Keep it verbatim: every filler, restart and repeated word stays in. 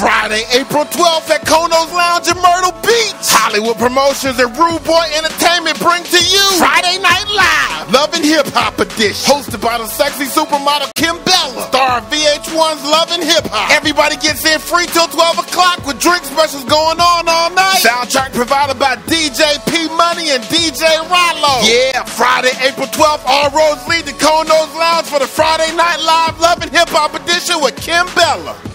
Friday, April twelfth at Kono's Lounge in Myrtle Beach. Hollywood Promotions and Rude Boy Entertainment bring to you Friday Night Live, Love and Hip Hop Edition, hosted by the sexy supermodel Kimbrella, star of V H one's Love and Hip Hop. Everybody gets in free till twelve o'clock with drink specials going on all night. Soundtrack provided by D J P Money and D J Rollo. Yeah, Friday, April twelfth, all roads lead to Kono's Lounge for the Friday Night Live, Love and Hip Hop Edition with Kimbrella.